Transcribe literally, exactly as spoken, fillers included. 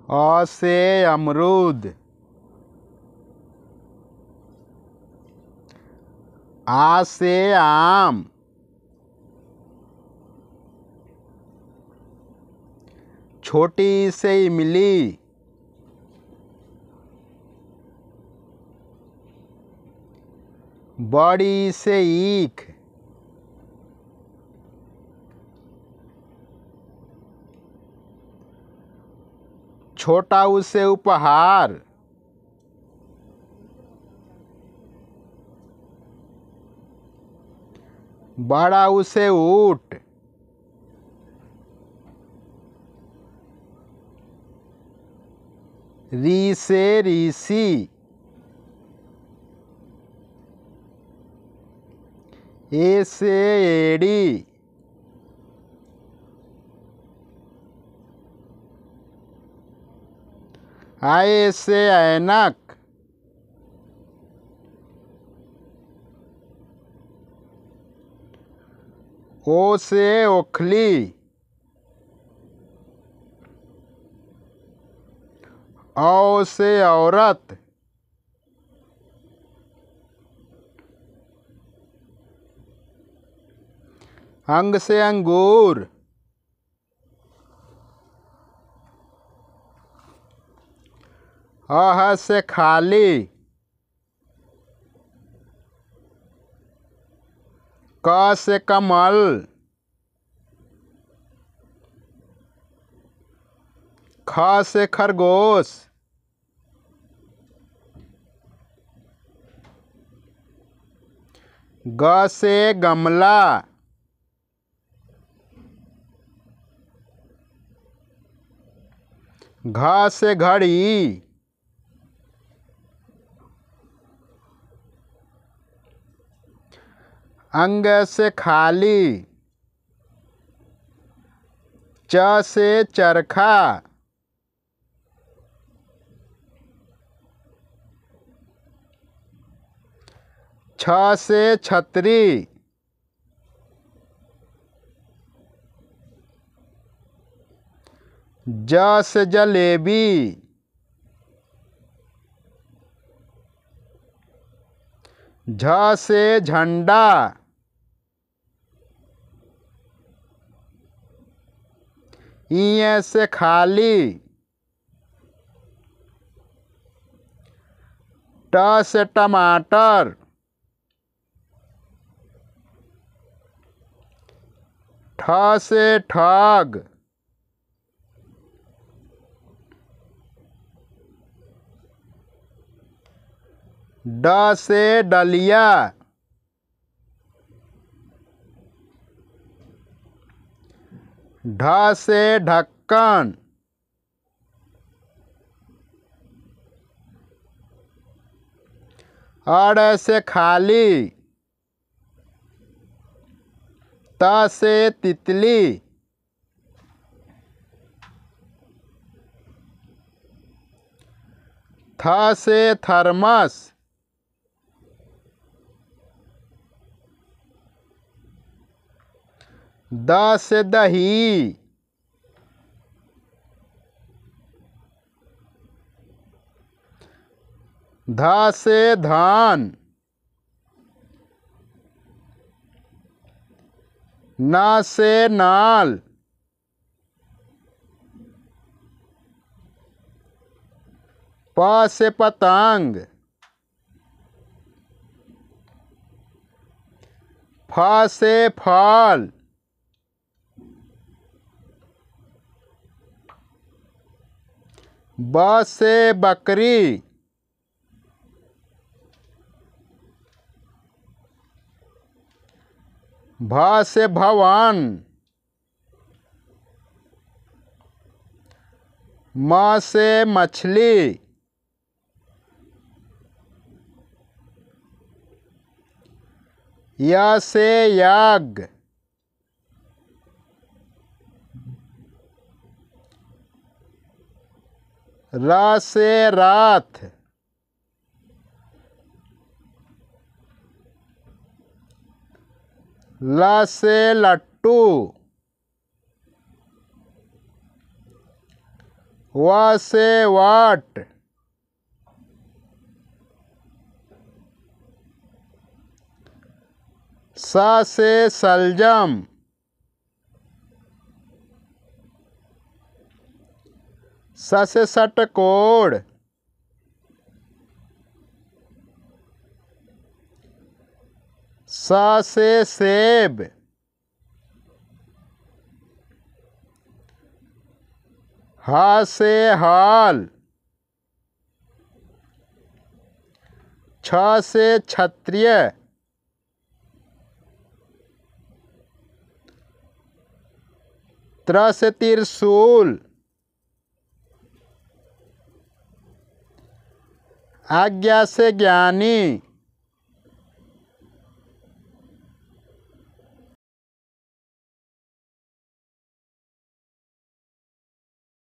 अ से अमरूद। आ से आम। छोटी से इमली। बड़ी से ईख। छोटा ऊ से उपहार। बड़ा ऊ से ऊंट। री से ऋषि। ए से एड़ी। आए से ऐनक। ओ से ओखली। औ से औरत। अंग से अंगूर। अह से खाली। क से कमल। ख से खरगोश। ग से गमला। घ से घड़ी। अंग से खाली। च से चरखा। छ से छतरी। ज से जलेबी। झ से झंडा। ई से खाली। ट से टमाटर। ठ से ठग। ड से डलिया। ढ से ढक्कन। अड़ से खाली। त से तितली। थ से थर्मस। द से दही। ध से धान। न से नाल। प से पतंग। फ से फल। ब से बकरी। भ से भवन। म से मछली। य से यज्ञ। र से रात। ल से लट्टू। व से वाट, स से सलजम, स से षटकोण, स से सेब, ह से हाल, छ से क्षत्रिय, त्र से त्रिशूल, आज्ञा से ज्ञानी,